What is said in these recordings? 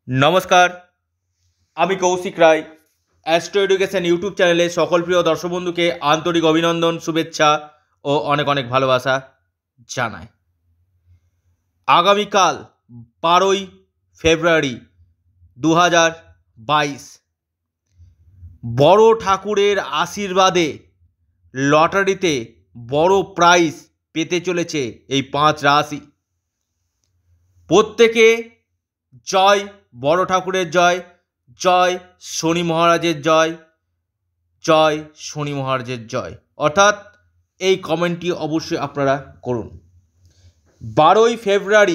নমস্কার, আমি Koushik Roy. Astro education YouTube চ্যানেলে সকল প্রিয় দর্শক বন্ধুকে আন্তরিক অভিনন্দন, শুভেচ্ছা ও অনেক অনেক ভালোবাসা জানাই। আগামীকাল 12ই ফেব্রুয়ারি 2022 বড় ঠাকুরের আশীর্বাদে লটারিতে বড় প্রাইজ পেতে চলেছে এই 5 রাশি। প্রত্যেকে জয় বড় ঠাকুরের জয়, জয় শনি মহারাজের জয়, জয় শনি মহারাজের জয়। অর্থাৎ এই কমেন্টটি অবশ্যই আপনারা করুন। 12ই ফেব্রুয়ারি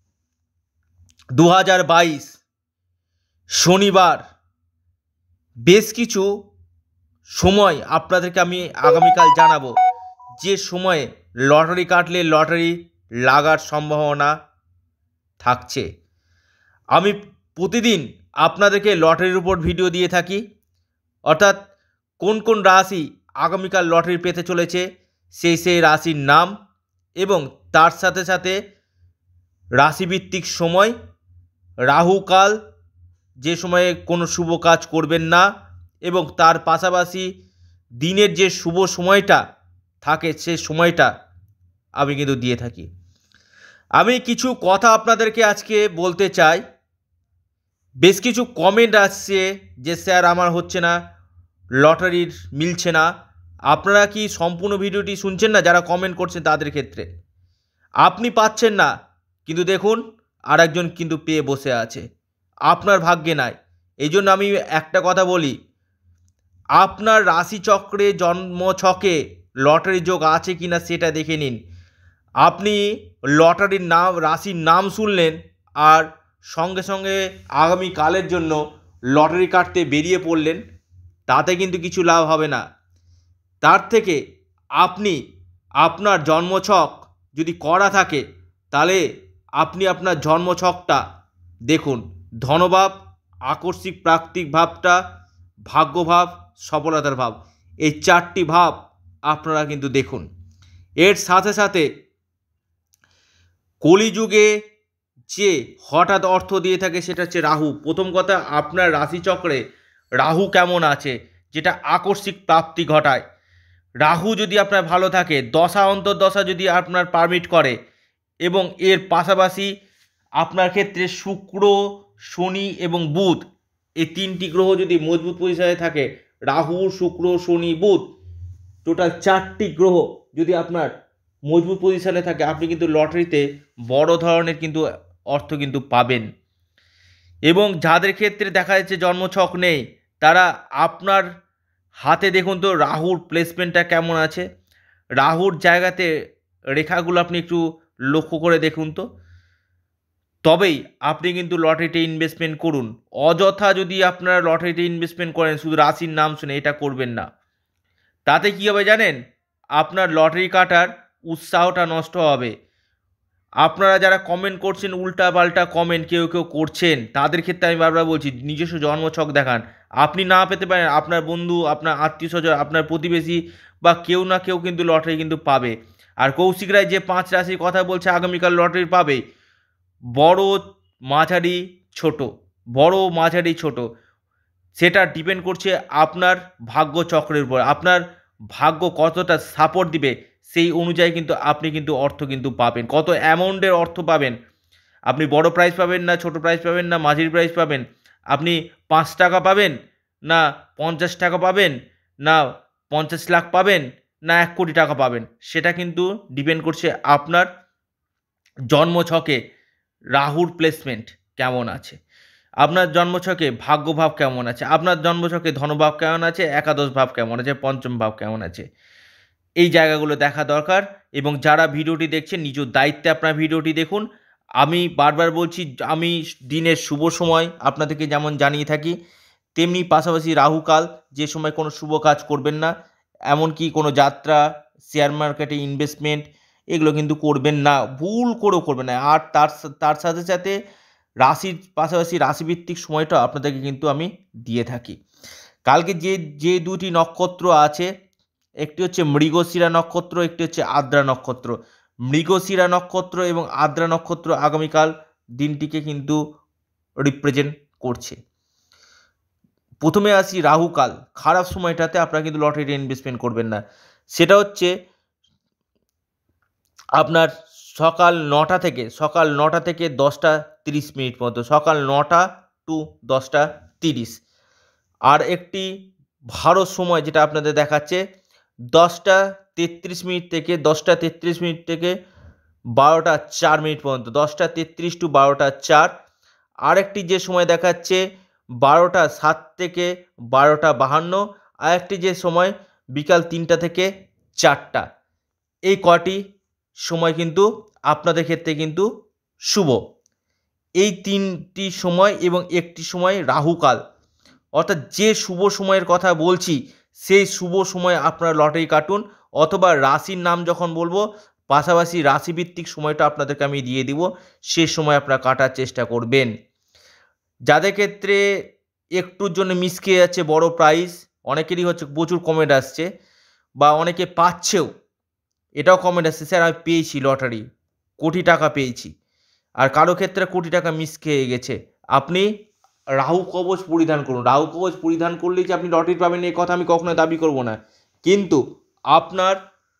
2022 শনিবার বেশ কিছু সময় আপনাদেরকে আমি আগামীকাল জানাবো, যে সময়ে লটারি কাটলে লটারি লাগার সম্ভাবনা থাকছে। আমি প্রতিদিন আপনাদেরকে লটারির উপর ভিডিও দিয়ে থাকি, অর্থাৎ কোন কোন রাশি আগামীকাল লটারি পেতে চলেছে সেই রাশির নাম এবং তার সাথে সাথে রাশিভিত্তিক সময়, রাহুকাল যে সময়ে কোনো শুভ কাজ করবেন না, এবং তার পাশাপাশি দিনের যে শুভ সময়টা থাকে সে সময়টা আমি কিন্তু দিয়ে থাকি। আমি কিছু কথা আপনাদেরকে আজকে বলতে চাই। বেশ কিছু কমেন্ট আসছে যে স্যার আমার হচ্ছে না, লটারির মিলছে না। আপনারা কি সম্পূর্ণ ভিডিওটি শুনছেন না? যারা কমেন্ট করছেন তাদের ক্ষেত্রে আপনি পাচ্ছেন না, কিন্তু দেখুন আর একজন কিন্তু পেয়ে বসে আছে, আপনার ভাগ্যে নাই। এই জন্য আমি একটা কথা বলি, আপনার রাশিচক্রে জন্মছকে লটারি যোগ আছে কি না সেটা দেখে নিন। আপনি লটারির নাম, রাশির নাম শুনলেন আর সঙ্গে সঙ্গে আগামীকালের জন্য লটারি কাটতে বেরিয়ে পড়লেন, তাতে কিন্তু কিছু লাভ হবে না। তার থেকে আপনি আপনার জন্মছক যদি করা থাকে তাহলে আপনি আপনার জন্মছকটা দেখুন। ধনভাব, আকস্মিক প্রাকৃতিক ভাবটা, ভাগ্যভাব, সফলতার ভাব, এই 4টি ভাব আপনারা কিন্তু দেখুন। এর সাথে সাথে কলিযুগে যে হঠাৎ অর্থ দিয়ে থাকে সেটা হচ্ছে রাহু। প্রথম কথা, আপনার রাশিচক্রে রাহু কেমন আছে, যেটা আকস্মিক প্রাপ্তি ঘটায়। রাহু যদি আপনার ভালো থাকে, দশা অন্তর্দশা যদি আপনার পারমিট করে, এবং এর পাশাপাশি আপনার ক্ষেত্রে শুক্র, শনি এবং বুধ, এই 3টি গ্রহ যদি মজবুত পজিশনে থাকে, রাহু, শুক্র, শনি, বুধ, টোটাল 4টি গ্রহ যদি আপনার মজবুত পজিশনে থাকে, আপনি কিন্তু লটারিতে বড় ধরনের কিন্তু অর্থ কিন্তু পাবেন। এবং যাদের ক্ষেত্রে দেখা যাচ্ছে জন্মছক নেই, তারা আপনার হাতে দেখুন তো রাহুর প্লেসমেন্টটা কেমন আছে। রাহুর জায়গাতে রেখাগুলো আপনি একটু লক্ষ্য করে দেখুন তো, তবেই আপনি কিন্তু লটারিতে ইনভেস্টমেন্ট করুন। অযথা যদি আপনারা লটারিতে ইনভেস্টমেন্ট করেন শুধু রাশির নাম শুনে, এটা করবেন না। তাতে কী হবে জানেন? আপনার লটারি কাটার উৎসাহটা নষ্ট হবে। আপনারা যারা কমেন্ট করছেন, উল্টা পাল্টা কমেন্ট কেউ কেউ করছেন, তাদের ক্ষেত্রে আমি বারবার বলছি নিজস্ব জন্মছক দেখান। আপনি না পেতে পারেন, আপনার বন্ধু, আপনার আত্মীয় স্বজন, আপনার প্রতিবেশী বা কেউ না কেউ কিন্তু লটারি কিন্তু পাবে। আর কৌশিক রায় যে 5 রাশির কথা বলছে আগামীকাল লটারি পাবে, বড়, মাঝারি, ছোট, বড়, মাঝারি, ছোট, সেটা ডিপেন্ড করছে আপনার ভাগ্য চক্রের উপর। আপনার ভাগ্য কতটা সাপোর্ট দিবে সেই অনুযায়ী কিন্তু আপনি কিন্তু অর্থ কিন্তু পাবেন। কত অ্যামাউন্টের অর্থ পাবেন, আপনি বড় প্রাইজ পাবেন না ছোট প্রাইজ পাবেন না মাঝারি প্রাইজ পাবেন, আপনি 5 টাকা পাবেন না 50 টাকা পাবেন, না 50 লাখ পাবেন, না 1 কোটি টাকা পাবেন, সেটা কিন্তু ডিপেন্ড করছে আপনার জন্মছকে রাহুর প্লেসমেন্ট কেমন আছে, আপনার জন্মছকে ভাগ্যভাব কেমন আছে, আপনার জন্মছকে ধনভাব কেমন আছে, একাদশ ভাব কেমন আছে, পঞ্চম ভাব কেমন আছে। এই জায়গাগুলো দেখা দরকার। এবং যারা ভিডিওটি দেখছেন নিজ দায়িত্বে আপনার ভিডিওটি দেখুন। আমি বারবার বলছি, আমি দিনের শুভ সময় আপনাদেরকে যেমন জানিয়ে থাকি, তেমনি পাশাপাশি রাহুকাল, যে সময় কোনো শুভ কাজ করবেন না, এমনকি কোনো যাত্রা, শেয়ার মার্কেটে ইনভেস্টমেন্ট, এগুলো কিন্তু করবেন না, ভুল করেও করবেন না। আর তার সাথে সাথে রাশির পাশাপাশি রাশিভিত্তিক সময়টা আপনাদেরকে কিন্তু আমি দিয়ে থাকি। কালকে যে 2টি নক্ষত্র আছে, একটি হচ্ছে মৃগশিরা নক্ষত্র, একটি হচ্ছে আদ্রা নক্ষত্র। মৃগশিরা নক্ষত্র এবং আদ্রা নক্ষত্র আগামীকাল দিনটিকে কিন্তু রিপ্রেজেন্ট করছে। প্রথমে আসি রাহুকাল। খারাপ সময়টাতে আপনারা কিন্তু লটারিতে ইনভেস্টমেন্ট করবেন না। সেটা হচ্ছে আপনার সকাল ৯টা থেকে ১০টা ৩০ মিনিট পর্যন্ত, সকাল ৯টা টু ১০টা ৩০। আর একটি ভালো সময় যেটা আপনাদের দেখাচ্ছে ১০টা ৩৩ মিনিট থেকে ১০টা ৩৩ মিনিট থেকে ১২টা ৪ মিনিট পর্যন্ত, ১০টা ৩৩ টু ১২টা ৪। আরেকটি যে সময় দেখাচ্ছে ১২টা ৭ থেকে ১২টা ৫২। আরেকটি যে সময় বিকাল ৩টা থেকে ৪টা। এই কটি সময় কিন্তু আপনাদের ক্ষেত্রে কিন্তু শুভ। এই ৩টি সময় এবং একটি সময় রাহুকাল, অর্থাৎ যে শুভ সময়ের কথা বলছি সেই শুভ সময়ে আপনারা লটারি কাটুন, অথবা রাশির নাম যখন বলবো পাশাপাশি রাশিভিত্তিক সময়টা আপনাদেরকে আমি দিয়ে দিব, সে সময় আপনারা কাটার চেষ্টা করবেন। যাদের ক্ষেত্রে একটুর জন্য মিস খেয়ে যাচ্ছে বড় প্রাইজ, অনেকেরই হচ্ছে প্রচুর কমেন্ট আসছে বা অনেকে পাচ্ছেও, এটাও কমেন্ট আসছে, স্যার আমি পেয়েছি লটারি, কোটি টাকা পেয়েছি। আর কারো ক্ষেত্রে কোটি টাকা মিস খেয়ে গেছে। আপনি রাহু কবচ পরিধান করুন। রাহু কবচ পরিধান করলেই যে আপনি লটারি পাবেন এই কথা আমি কখনোই দাবি করব না, কিন্তু আপনার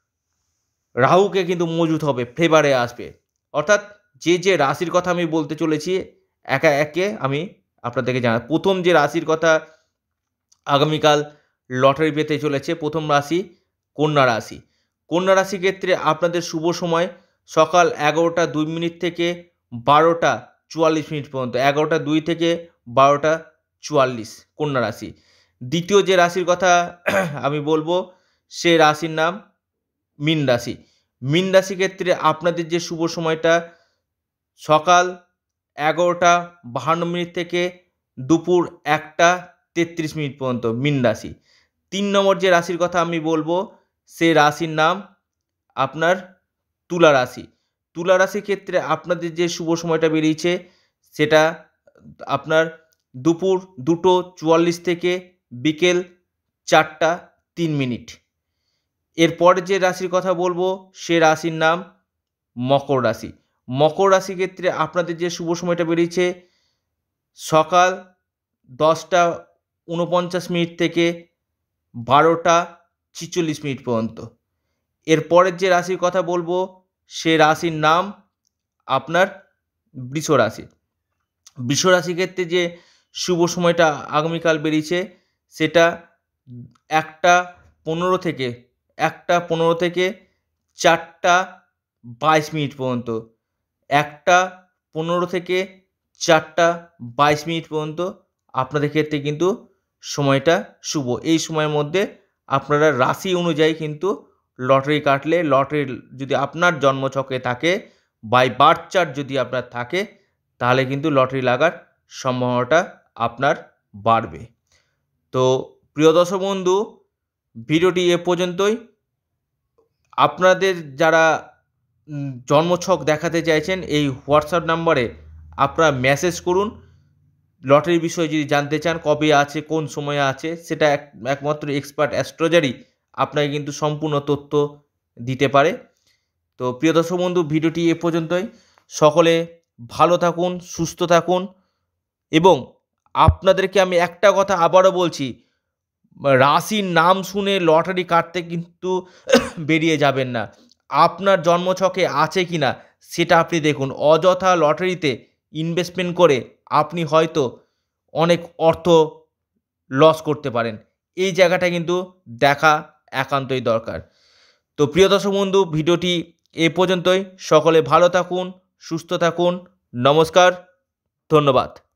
রাহুকে কিন্তু মজুত হবে, ফেভারে আসবে। অর্থাৎ যে রাশির কথা আমি বলতে চলেছি একে একে আমি আপনাদেরকে জানাই। প্রথম যে রাশির কথা আগামীকাল লটারি পেতে চলেছে, প্রথম রাশি কন্যা রাশি। কন্যা রাশির ক্ষেত্রে আপনাদের শুভ সময় সকাল ১১টা ২ মিনিট থেকে ১২টা ৪৪ মিনিট পর্যন্ত, ১১টা ২ থেকে ১২টা ৪৪, কন্যা রাশি। দ্বিতীয় যে রাশির কথা আমি বলবো সে রাশির নাম মীন রাশি। মীন রাশির ক্ষেত্রে আপনাদের যে শুভ সময়টা সকাল ১১টা ৫২ মিনিট থেকে দুপুর ১টা ৩৩ মিনিট পর্যন্ত, মীন রাশি। ৩ নম্বর যে রাশির কথা আমি বলবো সে রাশির নাম আপনার তুলা রাশি। তুলা রাশির ক্ষেত্রে আপনাদের যে শুভ সময়টা বেরিয়েছে সেটা আপনার দুপুর ২টো ৪৪ থেকে বিকেল ৪টা ৩ মিনিট। এরপর যে রাশির কথা বলবো সে রাশির নাম মকর রাশি। মকর রাশির ক্ষেত্রে আপনাদের যে শুভ সময়টা বেরিয়েছে সকাল ১০টা ৪৯ মিনিট থেকে ১২টা ৪৬ মিনিট পর্যন্ত। এরপরের যে রাশির কথা বলবো সে রাশির নাম আপনার বৃষ রাশি। বৃষ রাশির ক্ষেত্রে যে শুভ সময়টা আগামীকাল বেরিয়েছে সেটা ১টা ১৫ থেকে ৪টা ২২ মিনিট পর্যন্ত, ১টা ১৫ থেকে ৪টা ২২ মিনিট পর্যন্ত আপনাদের ক্ষেত্রে কিন্তু সময়টা শুভ। এই সময়ের মধ্যে আপনারা রাশি অনুযায়ী কিন্তু লটারি কাটলে, লটারি যদি আপনার জন্মছকে থাকে, বাই বার্থ চার্ট যদি আপনার থাকে, তাহলে কিন্তু লটারি লাগার সম্ভাবনাটা আপনার বাড়বে। তো প্রিয় দর্শক বন্ধু, ভিডিওটি এ পর্যন্তই। আপনাদের যারা জন্মছক দেখাতে চাইছেন এই হোয়াটসঅ্যাপ নাম্বারে আপনারা মেসেজ করুন। লটারির বিষয়ে যদি জানতে চান কবে আছে, কোন সময়ে আছে, সেটা একমাত্র এক্সপার্ট অ্যাস্ট্রোলজারই আপনাকে কিন্তু সম্পূর্ণ তথ্য দিতে পারে। তো প্রিয় দর্শক বন্ধু, ভিডিওটি এ পর্যন্তই। সকলে ভালো থাকুন, সুস্থ থাকুন, এবং আপনাদেরকে আমি একটা কথা আবারও বলছি, রাশির নাম শুনে লটারি কাটতে কিন্তু বেরিয়ে যাবেন না। আপনার জন্মছকে আছে কি না সেটা আপনি দেখুন। অযথা লটারিতে ইনভেস্টমেন্ট করে আপনি হয়তো অনেক অর্থ লস করতে পারেন। এই জায়গাটা কিন্তু দেখা একান্তই দরকার। তো প্রিয় দর্শক বন্ধু, ভিডিওটি এ পর্যন্তই। সকলে ভালো থাকুন, সুস্থ থাকুন। নমস্কার, ধন্যবাদ।